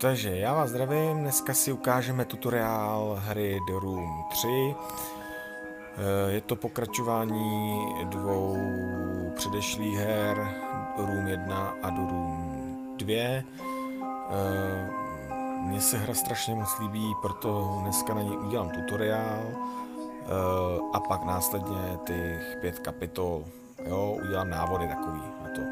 Takže já vás zdravím, dneska si ukážeme tutoriál hry The Room 3. Je to pokračování dvou předešlých her, Room 1 a The Room 2. Mně se hra strašně moc líbí, proto dneska na ní udělám tutoriál a pak následně těch 5 kapitol. Jo, udělám návody takový na to.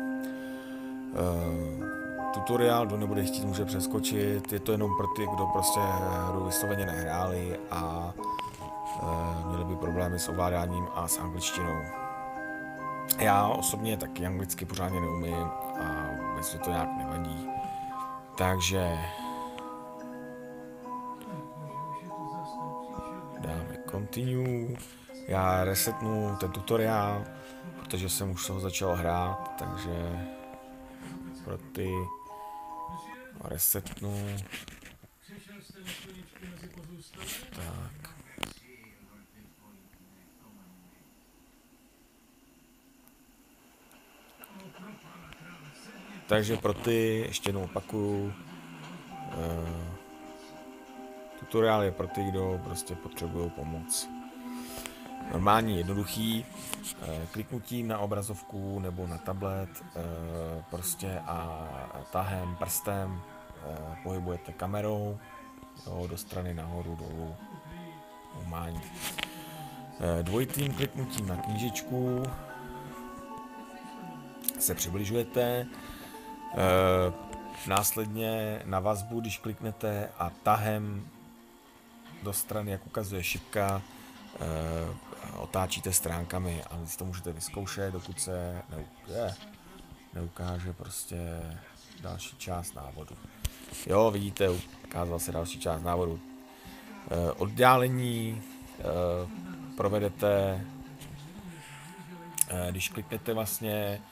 Tutoriál, kdo nebude chtít, může přeskočit, je to jenom pro ty, kdo prostě hru vysloveně nehráli a měli by problémy s ovládáním a s angličtinou. Já osobně taky anglicky pořádně neumím a vůbec to nějak nevadí. Takže dáme continue. Já resetnu ten tutoriál, protože jsem už toho začal hrát, takže pro ty resetnu. Tak. Takže pro ty, ještě jednou opakuju, tutoriál je pro ty, kdo prostě potřebují pomoc. Normální, jednoduchý, kliknutím na obrazovku nebo na tablet prostě a tahem, prstem pohybujete kamerou, jo, do strany, nahoru, dolů, normální. Dvojitým kliknutím na knížečku se přibližujete, následně na vazbu, když kliknete a tahem do strany, jak ukazuje šipka, otáčíte stránkami a vy to můžete vyzkoušet, dokud se neukáže prostě další část návodu. Jo, vidíte, ukázal se další část návodu. Oddálení provedete, když kliknete vlastně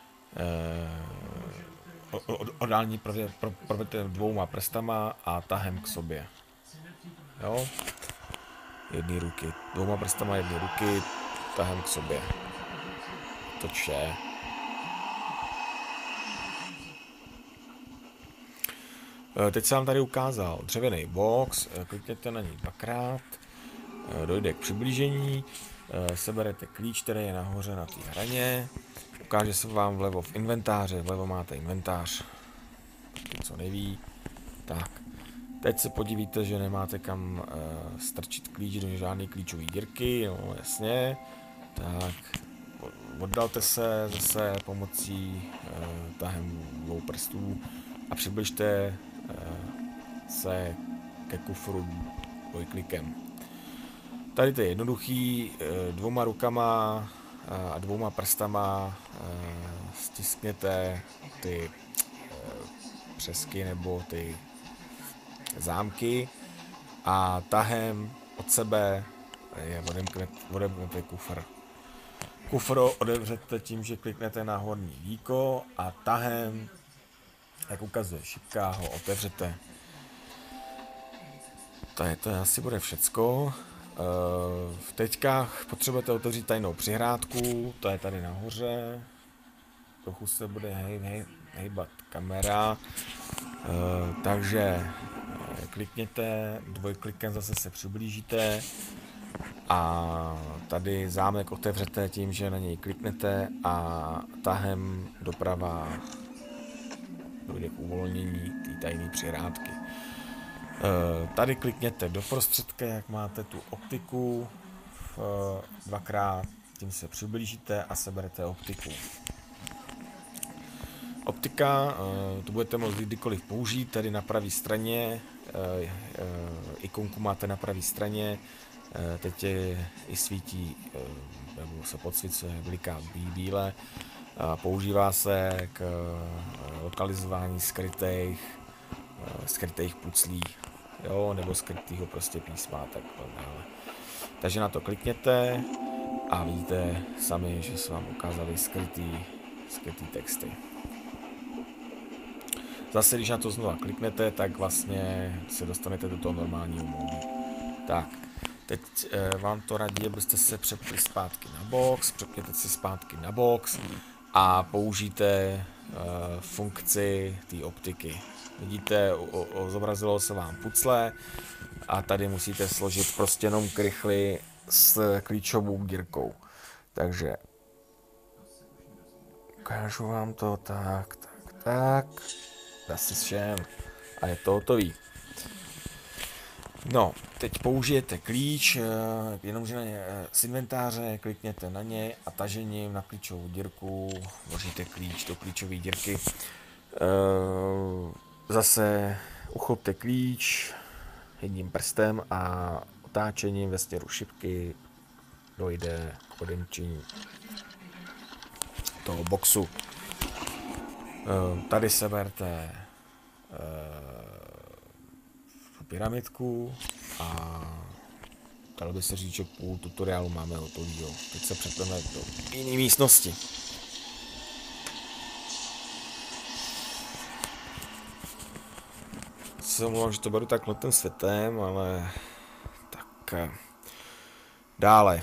oddálení provedete dvouma prstama a tahem k sobě. Jo? Jedné ruky, dvouma prstama jedné ruky, tahem k sobě. To vše. Teď jsem vám tady ukázal dřevěný box, klikněte na něj dvakrát, dojde k přiblížení, seberete klíč, který je nahoře na té hraně, ukáže se vám vlevo v inventáře, vlevo máte inventář, co neví, tak. Teď se podívíte, že nemáte kam strčit klíč do žádné klíčové dírky, no jasně, tak oddalte se zase pomocí tahem dvou prstů a přibližte se ke kufru dvojklikem. Tady to je jednoduchý, dvouma rukama a dvouma prstama stiskněte ty přesky nebo ty zámky a tahem od sebe odemknete kufr. Kufr otevřete tím, že kliknete na horní víko a tahem, jak ukazuje šipka, ho otevřete. To asi bude všecko. Teďka potřebujete otevřít tajnou přihrádku, to je tady nahoře. Trochu se bude hejbat kamera. Takže klikněte, dvojklikem zase se přiblížíte a tady zámek otevřete tím, že na něj kliknete a tahem doprava dojde k uvolnění té tajné přihrádky. Tady klikněte do prostředka, jak máte tu optiku, dvakrát, tím se přiblížíte a seberete optiku. Optika, to budete moct kdykoliv použít, tady na pravé straně, ikonku máte na pravé straně, teď je i svítí, nebo se podsvícuje, bliká bíle, používá se k lokalizování skrytých puclí, jo, nebo skrytýho prostě písma, tak dále. Takže na to klikněte a vidíte sami, že se vám ukázaly skrytý texty. Zase, když na to znova kliknete, tak vlastně se dostanete do toho normálního módu. Tak, teď vám to radí, abyste se přepli zpátky na box, přepněte si zpátky na box, a použijte funkci té optiky. Vidíte, zobrazilo se vám pucle a tady musíte složit prostě jenom krychly s klíčovou dírkou. Takže ukážu vám to tak. Zase všem. A je to hotový. No, teď použijete klíč, jenomže z inventáře, klikněte na něj a tažením na klíčovou dírku vložíte klíč do klíčové dírky. Zase uchopte klíč jedním prstem a otáčením ve směru šipky dojde k odemčení toho boxu. Tady seberte pyramidku a dalo by se říct, že půl tutoriálu máme hotový. Teď se přepneme do jiné místnosti. Se omlouvám, že to beru tak notným světem, ale tak dále.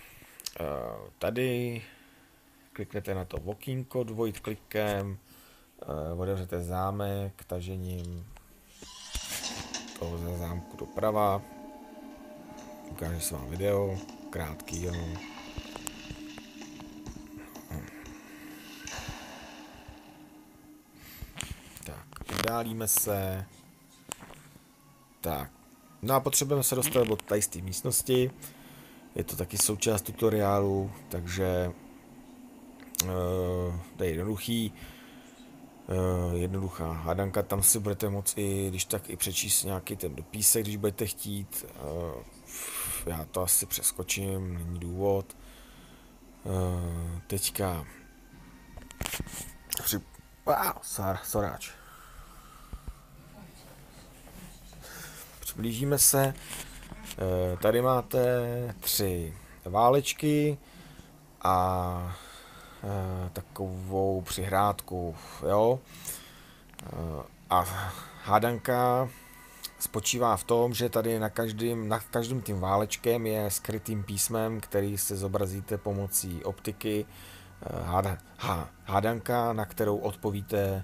Tady kliknete na to okýnko dvojit klikem, otevřete zámek tažením toho ze zámku doprava. Ukáže se vám video, krátký, jo. Tak, vydálíme se. Tak, no a potřebujeme se dostat do tady z té místnosti. Je to taky součást tutoriálu, takže to je jednoduchý. Jednoduchá hádanka, tam si budete moci, když tak i přečíst nějaký ten dopísek, když budete chtít. Já to asi přeskočím, není důvod. Teďka soráč. Přiblížíme se. Tady máte 3 válečky a takovou přihrádku, jo. A hádanka spočívá v tom, že tady na každým tím válečkem je skrytým písmem, který se zobrazíte pomocí optiky. Hádanka, na kterou odpovíte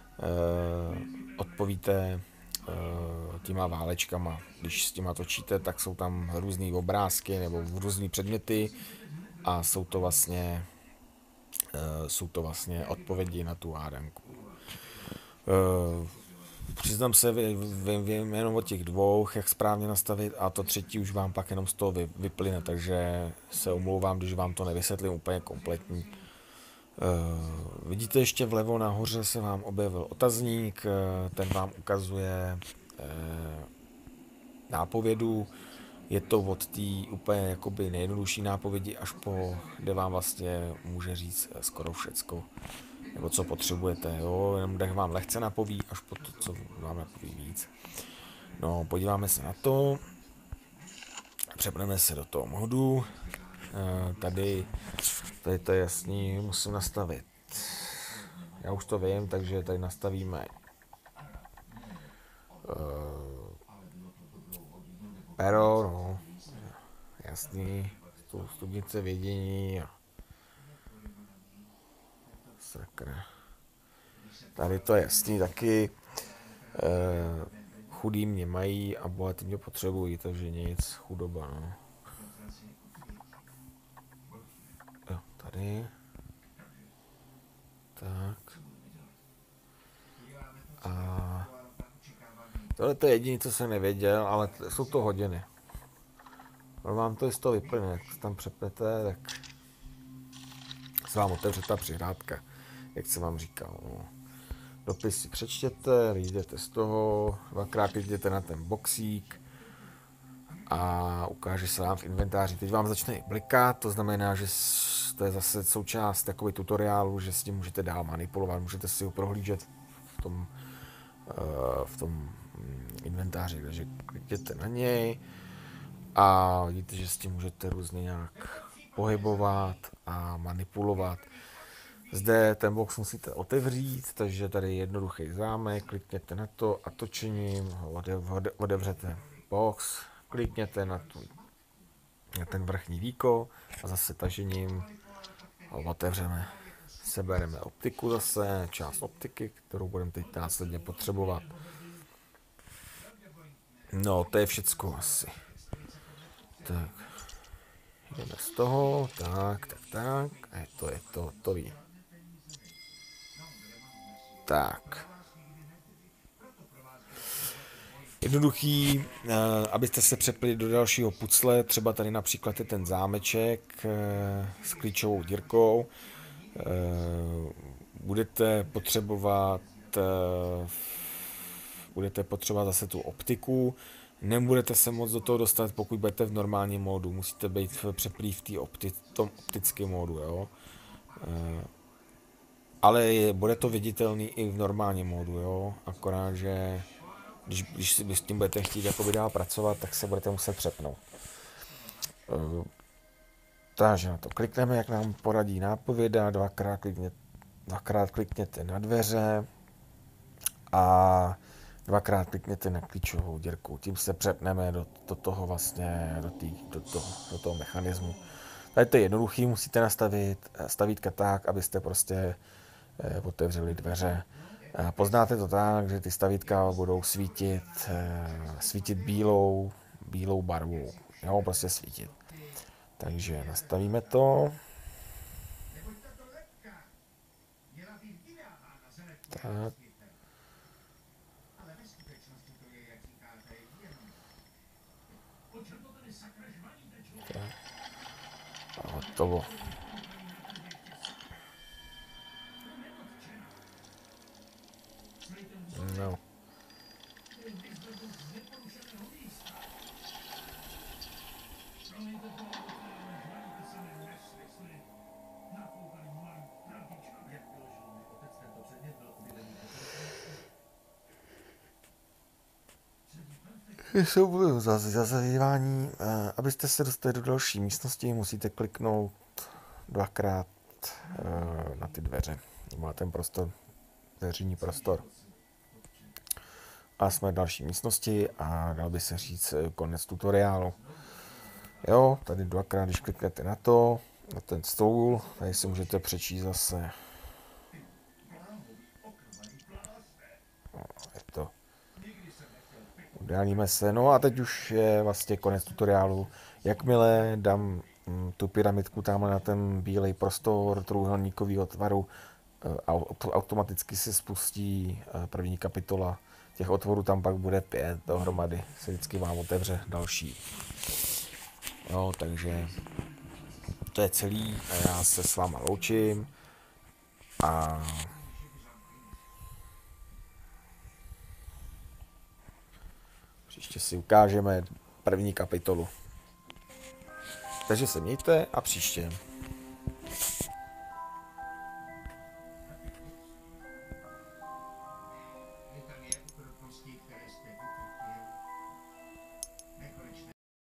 těma válečkama. Když s těma točíte, tak jsou tam různý obrázky nebo různý předměty a jsou to vlastně odpovědi na tu hádanku. Přiznám se, vím jenom o těch 2, jak správně nastavit, a to 3. už vám pak jenom z toho vyplyne, takže se omlouvám, když vám to nevysvětlím úplně kompletní. Vidíte, ještě vlevo nahoře se vám objevil otazník, ten vám ukazuje nápovědu. Je to od té úplně jakoby nejjednodušší nápovědi až po, kde vám vlastně může říct skoro všecko, nebo co potřebujete, jo, jenom kde vám lehce napoví, až po to, co vám napoví víc. No, podíváme se na to, přepneme se do toho modu, tady to je jasný, musím nastavit, já už to vím, takže tady nastavíme pero, no, jasný, stupnice vědění a sakra. Tady to je jasný taky, chudý mě mají a bohatý mě potřebují, takže nic, chudoba, no. Jo, tady. Tak. A tohle to je jediné, co jsem nevěděl, ale jsou to hodiny. Ale vám to z toho vyplně, jak tam přepnete, tak se vám otevře ta přihrádka, jak jsem vám říkal. No. Dopis si přečtěte, vyjdete z toho, 2krát klikněte na ten boxík a ukáže se vám v inventáři. Teď vám začne blikat, to znamená, že to je zase součást takový tutoriálu, že s tím můžete dál manipulovat, můžete si ho prohlížet v tom inventáři, takže klikněte na něj a vidíte, že s tím můžete různě nějak pohybovat a manipulovat. Zde ten box musíte otevřít, takže tady je jednoduchý zámek, klikněte na to a točením otevřete box, klikněte na ten vrchní víko a zase tažením ho otevřeme. Sebereme optiku zase, část optiky, kterou budeme teď následně potřebovat. No, to je všecko asi. Tak. Jdeme z toho, tak. A je to ví. Tak. Jednoduchý, abyste se přepli do dalšího pucle, třeba tady například je ten zámeček s klíčovou dírkou. Budete potřebovat zase tu optiku. Nebudete se moc do toho dostat, pokud budete v normálním módu. Musíte být přeplý v tom optickém módu, jo. Ale bude to viditelný i v normálním módu, jo. Akorát, že když s tím budete chtít jakoby dál pracovat, tak se budete muset přepnout. Takže na to klikneme, jak nám poradí nápověda, dvakrát klikněte na dveře a dvakrát klikněte na klíčovou dírku. Tím se přepneme do toho vlastně, do toho mechanismu. Tady to je jednoduchý, musíte nastavit stavítka tak, abyste prostě otevřeli dveře. Poznáte to tak, že ty stavítka budou svítit bílou barvou. Jo, prostě svítit. Takže nastavíme to. Tak. A hotovo. No. Jsou zazevívání. Abyste se dostali do další místnosti, musíte kliknout dvakrát na ty dveře. Má ten prostor, dveřní prostor. A jsme v další místnosti a dal by se říct konec tutoriálu. Jo, tady dvakrát, když kliknete na ten stůl, tady si můžete přečíst zase. Je to. Událíme se, no a teď už je vlastně konec tutoriálu. Jakmile dám tu pyramidku tamhle na ten bílej prostor trojúhelníkového tvaru, automaticky se spustí první kapitola. Těch otvorů tam pak bude 5 dohromady. Se vždycky vám otevře další. Jo, takže to je celý a já se s váma loučím a příště si ukážeme první kapitolu. Takže se mějte a příště.